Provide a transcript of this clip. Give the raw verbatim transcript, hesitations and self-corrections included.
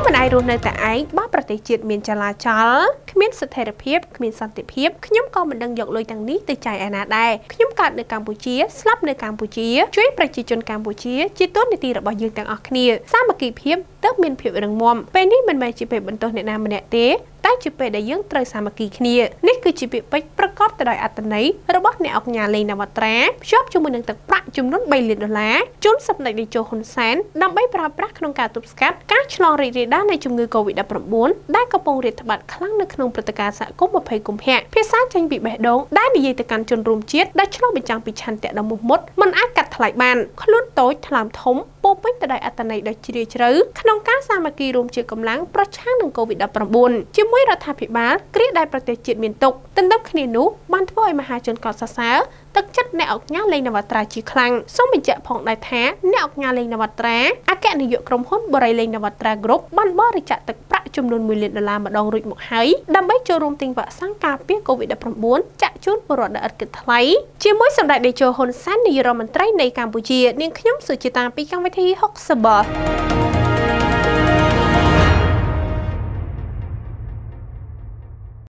មិនអាចរស់នៅតែឯងបើប្រទេសជាតិមានចលាចលគ្មានស្ថិរភាពគ្មានសន្តិភាពខ្ញុំក៏មិនដឹងយកលុយទាំងនេះទៅចាយឯណាដែរខ្ញុំកើតនៅកម្ពុជាស្លាប់នៅកម្ពុជាជួយប្រជាជនកម្ពុជាជាតួនាទីរបស់យើងទាំងអស់គ្នាសាមគ្គីភាពទើបមានភាពរឹងមាំពេលនេះមិនមែនជាពេលបន្ទោសអ្នកណាម្នាក់ទេតែជាពេលដែលយើងត្រូវសាមគ្គីគ្នានេះគឺជាពាក្យពេចន៍ប្រកបទៅដោយអត្ថន័យរបស់អ្នកអង្គការលេងនវត្រាភ្ជាប់ជាមួយនឹងទឹកប្រាក់ចំនួនបីលានដុល្លារជូនសម្ដេចតេជោហ៊ុនសែនដើម្បីប្រើប្រាស់ក្នុងការទប់ស្កាត់ការឆ្លងរីករាលដាលនៃជំងឺ កូវីដ ដប់ប្រាំបួន ដែលកំពុងរាតត្បាតខ្លាំងនៅក្នុងព្រឹត្តិការណ៍សហគមន៍20កុម្ភៈភាសាចេញពីបេះដូងដែលនិយាយទៅកាន់ជនរួមជាតិដែលឆ្លុះបញ្ចាំងពីឆន្ទៈដ៏មោះមុតមិនអាចកាត់ថ្លៃបានខ្លួនតូចថ្លើមធំពោពេញទៅដោយអត្ថន័យដ៏ជ្រាលជ្រៅក្នុងការសាមគ្គីរួមជាកម្លាំងប្រឆាំងនឹង កូវីដ ដប់ប្រាំបួន ជាមួយរដ្ឋាភិបាលគ្រាដែលប្រទេសជាតិមានទុក្ខទន្ទឹមគ្នានោះបានធ្វើឲ្យមហាជនកោតសរសើរទឹកចិត្តអ្នកអង្គការលេងនវត្រាជាខ្លាំងសូមបញ្ជាក់ផងដែរថាអ្នកអង្គការលេងនវត្រាអគ្គនាយកក្រុមហ៊ុនបរិយលេងនវត្រា Group បានបរិច្ចាគទឹកប្រាក់ចំនួនមួយលានដុល្លារម្ដងរួចមកហើយដើម្បីចូលរួមទិញវ៉ាក់សាំងការពារ កូវីដ ដប់ប្រាំបួន ចាក់ជូនពលរដ្ឋដែលឥតគិតថ្លៃជាមួយសម្ដេចតេជោហ៊ុនសែននាយករដ្ឋមន្ត្រីនៃកម្ពុជានាងខ្ញុំសុជាតាពីកម្មវិធីហុកសប